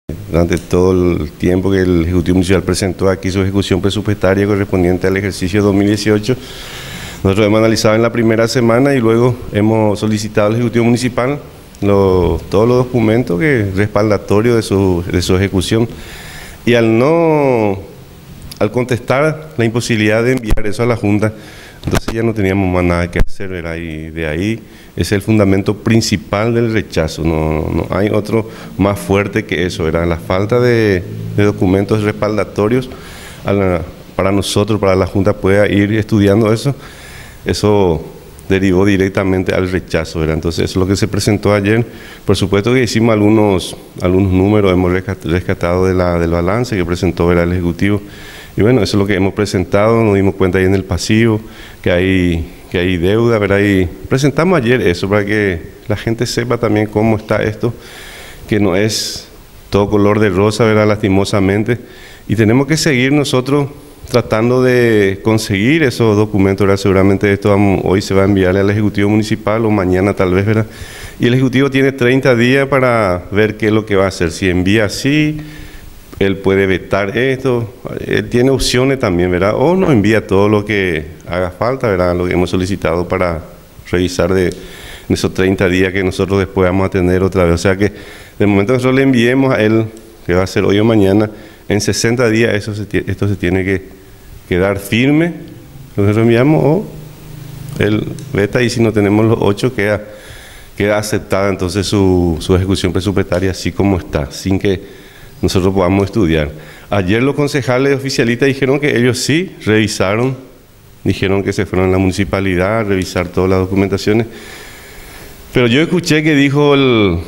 Durante todo el tiempo que el Ejecutivo Municipal presentó aquí su ejecución presupuestaria correspondiente al ejercicio 2018, nosotros hemos analizado en la primera semana y luego hemos solicitado al Ejecutivo Municipal todos los documentos respaldatorios de su ejecución. Y al contestar la imposibilidad de enviar eso a la Junta, entonces ya no teníamos más nada que hacer, ¿verdad? Y de ahí es el fundamento principal del rechazo, no hay otro más fuerte que eso, ¿verdad? La falta de documentos respaldatorios para nosotros, para la Junta pueda ir estudiando eso derivó directamente al rechazo, ¿verdad? Entonces eso es lo que se presentó ayer. Por supuesto que hicimos algunos números, hemos rescatado del balance que presentó, ¿verdad?, el Ejecutivo. Y bueno, eso es lo que hemos presentado, nos dimos cuenta ahí en el pasivo que hay deuda, ¿verdad? Y presentamos ayer eso para que la gente sepa también cómo está esto, que no es todo color de rosa, ¿verdad?, lastimosamente. Y tenemos que seguir nosotros tratando de conseguir esos documentos, ¿verdad? Seguramente esto hoy se va a enviarle al Ejecutivo Municipal o mañana tal vez, ¿verdad? Y el Ejecutivo tiene 30 días para ver qué es lo que va a hacer. Si envía así, él puede vetar esto, él tiene opciones también, ¿verdad? O nos envía todo lo que haga falta, ¿verdad? Lo que hemos solicitado para revisar en esos 30 días que nosotros después vamos a tener otra vez. O sea que de momento nosotros le enviemos a él, que va a ser hoy o mañana, en 60 días esto se tiene que quedar firme, nosotros enviamos o él veta, y si no tenemos los 8 queda aceptada entonces su ejecución presupuestaria así como está, sin que nosotros podamos estudiar. Ayer los concejales oficialistas dijeron que ellos sí revisaron, dijeron que se fueron a la municipalidad a revisar todas las documentaciones, pero yo escuché que dijo el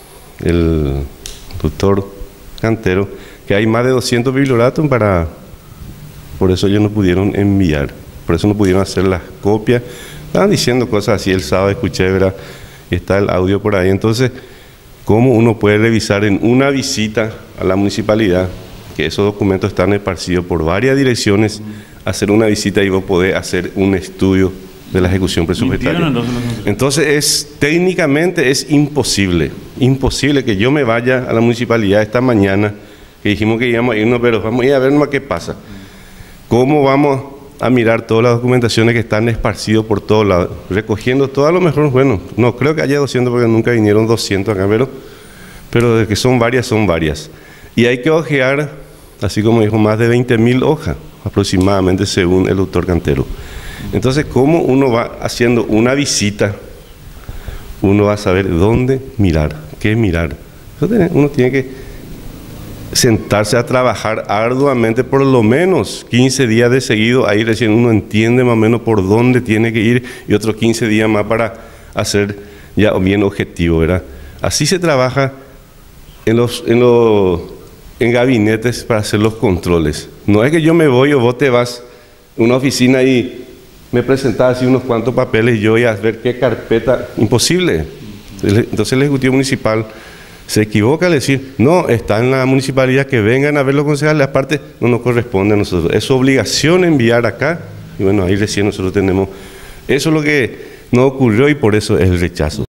doctor Cantero que hay más de 200 biblioratos por eso ellos no pudieron enviar, por eso no pudieron hacer las copias. Estaban diciendo cosas así el sábado, escuché, ¿verdad? Está el audio por ahí. Entonces, ¿cómo uno puede revisar en una visita a la municipalidad, que esos documentos están esparcidos por varias direcciones, hacer una visita y vos podés hacer un estudio de la ejecución presupuestaria? Entonces, técnicamente es imposible que yo me vaya a la municipalidad esta mañana, que dijimos que íbamos a irnos, pero vamos a ir a ver nomás qué pasa. ¿Cómo vamos a mirar todas las documentaciones que están esparcidas por todos lados? Recogiendo todo, a lo mejor, bueno, no creo que haya 200 porque nunca vinieron 200 acá, pero de que son varias. Y hay que hojear, así como dijo, más de 20.000 hojas aproximadamente según el doctor Cantero. Entonces, ¿cómo uno va haciendo una visita? Uno va a saber dónde mirar, qué mirar. Uno tiene que sentarse a trabajar arduamente por lo menos 15 días de seguido, ahí recién uno entiende más o menos por dónde tiene que ir, y otros 15 días más para hacer ya bien objetivo, ¿verdad? Así se trabaja en gabinetes para hacer los controles. No es que yo me voy o vos te vas a una oficina y me presentás así unos cuantos papeles y yo voy a ver qué carpeta. Imposible. Entonces el Ejecutivo Municipal se equivoca al decir, no, está en la municipalidad, que vengan a ver los concejales, aparte no nos corresponde a nosotros, es su obligación enviar acá, y bueno, ahí recién nosotros tenemos, eso es lo que no ocurrió y por eso es el rechazo.